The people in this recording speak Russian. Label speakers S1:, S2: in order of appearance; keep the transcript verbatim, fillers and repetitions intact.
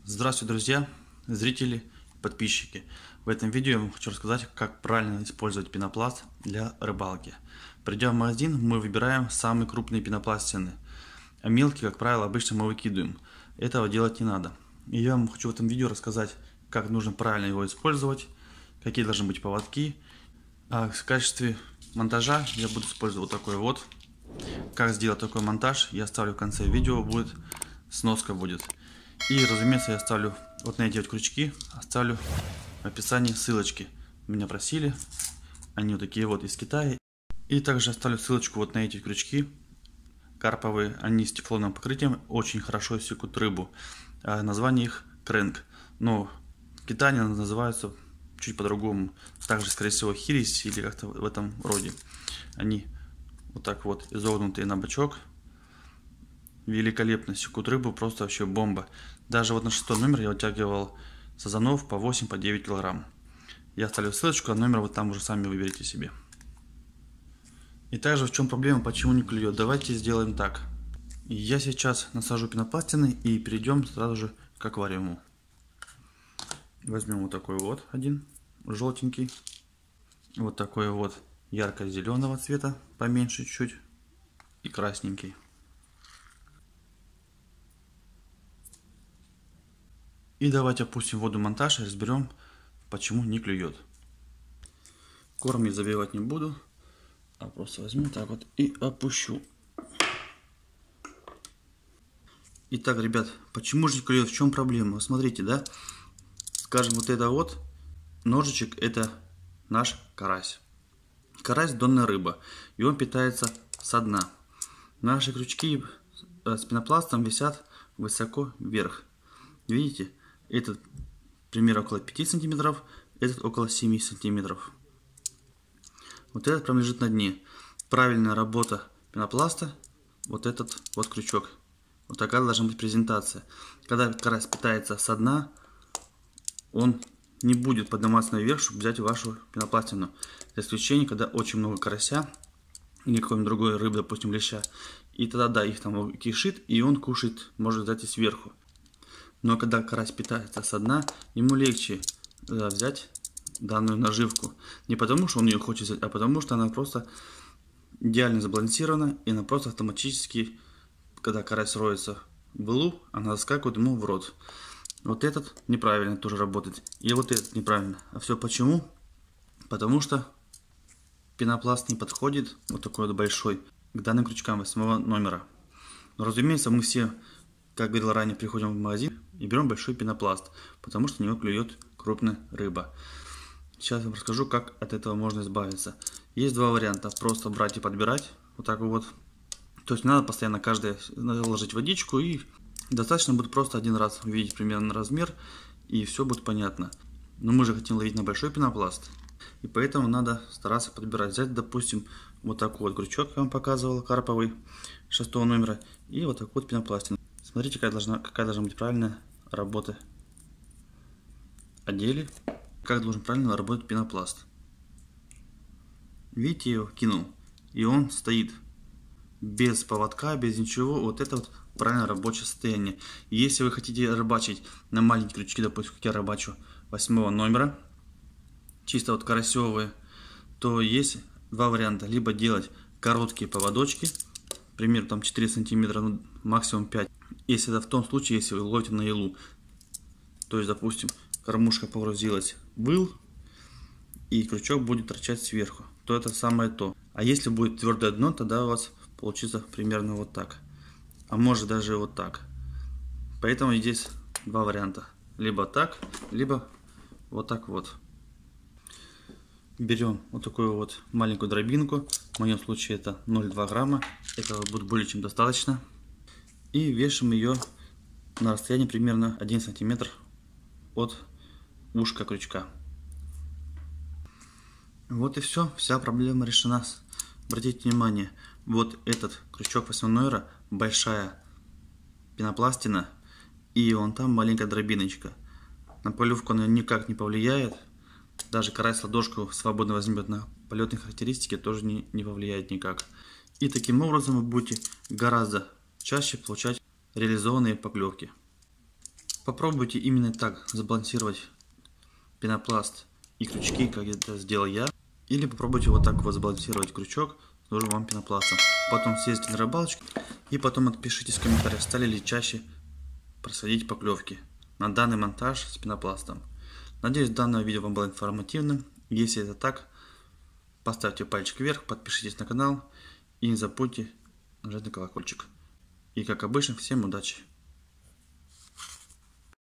S1: Здравствуйте, друзья, зрители, подписчики. В этом видео я вам хочу рассказать, как правильно использовать пенопласт для рыбалки. Придя в магазин, мы выбираем самые крупные пенопластины, а мелкие, как правило, обычно мы выкидываем. Этого делать не надо. И я вам хочу в этом видео рассказать, как нужно правильно его использовать, какие должны быть поводки. А в качестве монтажа я буду использовать вот такой вот. Как сделать такой монтаж, я оставлю в конце видео, будет сноска будет. И, разумеется, я оставлю вот на эти вот крючки, оставлю в описании ссылочки. Меня просили, они вот такие вот из Китая. И также оставлю ссылочку вот на эти крючки карповые, они с тефлоновым покрытием, очень хорошо секут рыбу. А название их крэнк, но в Китае они называются чуть по-другому, также, скорее всего, хирис или как-то в этом роде. Они вот так вот изогнутые на бочок. Великолепно секут рыбу, просто вообще бомба. Даже вот на шестой номер я вытягивал сазанов по восемь, по девять килограмм. Я оставлю ссылочку, а номер вы там уже сами выберите себе. И также в чем проблема, почему не клюет. Давайте сделаем так. Я сейчас насажу пенопластины и перейдем сразу же к аквариуму. Возьмем вот такой вот один, желтенький. Вот такой вот ярко-зеленого цвета, поменьше чуть, и красненький. И давайте опустим воду монтаж и разберем, почему не клюет. Корм я забивать не буду, а просто возьму так вот и опущу. Итак, ребят, почему же не клюет? В чем проблема? Смотрите, да? Скажем, вот это вот ножичек, это наш карась. Карась донная рыба, и он питается со дна. Наши крючки с пенопластом висят высоко вверх. Видите? Этот пример около пяти сантиметров, этот около семи сантиметров. Вот этот прям лежит на дне. Правильная работа пенопласта, вот этот вот крючок. Вот такая должна быть презентация. Когда карась питается со дна, он не будет подниматься наверх, чтобы взять вашу пенопластину. За исключением, когда очень много карася или какой-нибудь другой рыбы, допустим, леща. И тогда, да, их там кишит, и он кушает, может взять и сверху. Но когда карась питается со дна, ему легче да, взять данную наживку. Не потому, что он ее хочет взять, а потому, что она просто идеально сбалансирована, и она просто автоматически, когда карась роется в илу, она заскакивает ему в рот. Вот этот неправильно тоже работает, и вот этот неправильно. А все почему? Потому что пенопласт не подходит, вот такой вот большой, к данным крючкам восьмого номера. Но, разумеется, мы все, как говорил ранее, приходим в магазин и берем большой пенопласт, потому что на него клюет крупная рыба. Сейчас я вам расскажу, как от этого можно избавиться. Есть два варианта. Просто брать и подбирать. Вот так вот. То есть не надо постоянно каждое ложить водичку, и достаточно будет просто один раз увидеть примерно размер, и все будет понятно. Но мы же хотим ловить на большой пенопласт, и поэтому надо стараться подбирать. Взять, допустим, вот такой вот крючок, я вам показывал, карповый, шестого номера, и вот такой вот пенопластин. Смотрите, какая должна, какая должна быть правильная работа. Одели, как должен правильно работать пенопласт. Видите, я его кинул, и он стоит без поводка, без ничего. Вот это вот правильное рабочее состояние. И если вы хотите рыбачить на маленькие крючки, допустим, как я рыбачу восьмого номера, чисто вот карасевые, то есть два варианта. Либо делать короткие поводочки, примерно там четыре сантиметра, ну, максимум пять. Если это в том случае, если вы ловите на илу. То есть, допустим, кормушка погрузилась в ил, и крючок будет торчать сверху, то это самое то. А если будет твердое дно, тогда у вас получится примерно вот так. А может даже вот так. Поэтому здесь два варианта. Либо так, либо вот так вот. Берем вот такую вот маленькую дробинку. В моем случае это ноль целых две десятых грамма. Этого будет более чем достаточно. И вешаем ее на расстоянии примерно один сантиметр от ушка крючка. Вот и все. Вся проблема решена. Обратите внимание, вот этот крючок восьмого номера, большая пенопластина, и вон там маленькая дробиночка. На полевку она никак не повлияет. Даже карась ладошку свободно возьмет, на полетные характеристики тоже не, не повлияет никак. И таким образом вы будете гораздо чаще получать реализованные поклевки. Попробуйте именно так сбалансировать пенопласт и крючки, как это сделал я. Или попробуйте вот так вот сбалансировать крючок с нужным вам пенопластом. Потом съездите на рыбалочку и потом отпишитесь в комментариях, стали ли чаще просадить поклевки на данный монтаж с пенопластом. Надеюсь, данное видео вам было информативным. Если это так, поставьте пальчик вверх, подпишитесь на канал и не забудьте нажать на колокольчик. И как обычно, всем удачи!